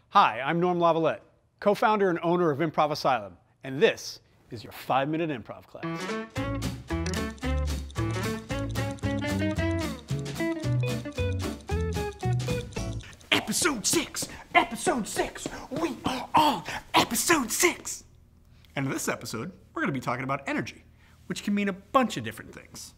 Hi, I'm Norm Lavalette, co-founder and owner of Improv Asylum, and this is your 5-minute improv class. Episode 6! Episode 6! We are on episode 6! And in this episode, we're going to be talking about energy, which can mean a bunch of different things.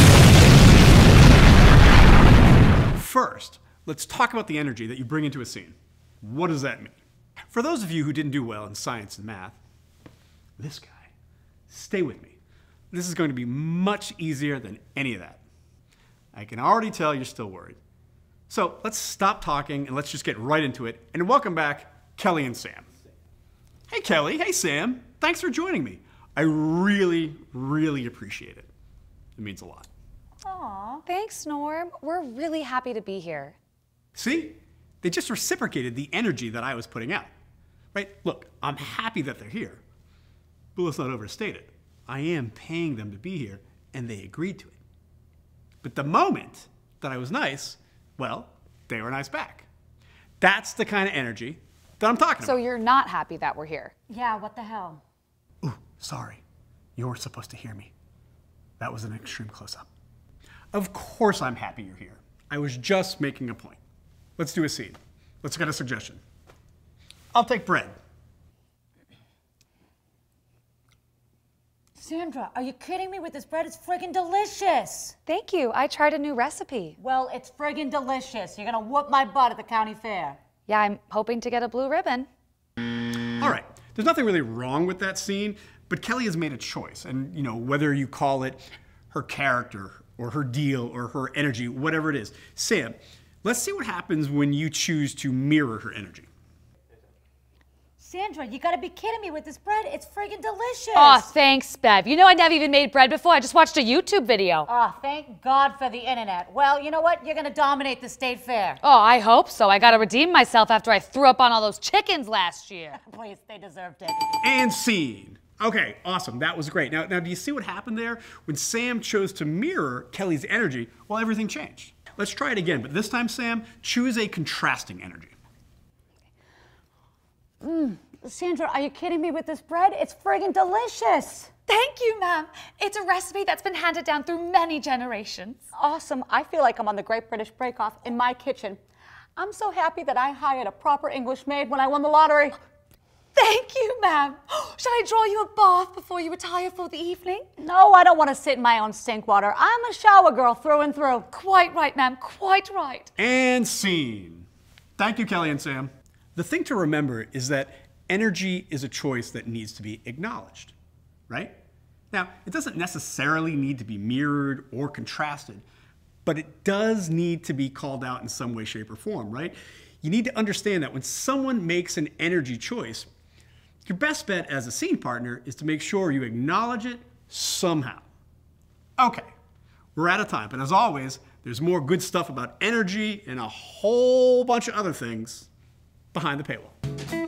First, let's talk about the energy that you bring into a scene. What does that mean? For those of you who didn't do well in science and math, this guy, stay with me. This is going to be much easier than any of that. I can already tell you're still worried. So let's stop talking and let's just get right into it. And welcome back, Kelly and Sam. Hey Kelly, hey Sam. Thanks for joining me. I really, really appreciate it. It means a lot. Aw, thanks, Norm. We're really happy to be here. See? They just reciprocated the energy that I was putting out. Right? Look, I'm happy that they're here. But let's not overstate it. I am paying them to be here, and they agreed to it. But the moment that I was nice, well, they were nice back. That's the kind of energy that I'm talking about. So you're not happy that we're here? Yeah, what the hell? Ooh, sorry. You weren't supposed to hear me. That was an extreme close-up. Of course I'm happy you're here. I was just making a point. Let's do a scene. Let's get a suggestion. I'll take bread. Sandra, are you kidding me with this bread? It's friggin' delicious. Thank you. I tried a new recipe. Well, it's friggin' delicious. You're gonna whoop my butt at the county fair. Yeah, I'm hoping to get a blue ribbon. All right. There's nothing really wrong with that scene, but Kelly has made a choice. And, you know, whether you call it her character or her deal or her energy, whatever it is. Sam, let's see what happens when you choose to mirror her energy. Sandra, you gotta be kidding me with this bread. It's friggin' delicious. Aw, thanks, Bev. You know I never even made bread before. I just watched a YouTube video. Oh, thank God for the internet. Well, you know what? You're gonna dominate the state fair. Oh, I hope so. I gotta redeem myself after I threw up on all those chickens last year. Please, they deserved it. And scene. Okay, awesome. That was great. Now, do you see what happened there? When Sam chose to mirror Kelly's energy, well, everything changed. Let's try it again, but this time, Sam, choose a contrasting energy. Sandra, are you kidding me with this bread? It's friggin' delicious. Thank you, ma'am. It's a recipe that's been handed down through many generations. Awesome. I feel like I'm on the Great British Bake Off in my kitchen. I'm so happy that I hired a proper English maid when I won the lottery. Thank you, ma'am. Shall I draw you a bath before you retire for the evening? No, I don't want to sit in my own sink water. I'm a shower girl through and through. Quite right, ma'am. Quite right. And scene. Thank you, Kelly and Sam. The thing to remember is that energy is a choice that needs to be acknowledged, right? Now, it doesn't necessarily need to be mirrored or contrasted, but it does need to be called out in some way, shape, or form, right? You need to understand that when someone makes an energy choice, your best bet as a scene partner is to make sure you acknowledge it somehow. Okay, we're out of time, but as always, there's more good stuff about energy and a whole bunch of other things behind the paywall.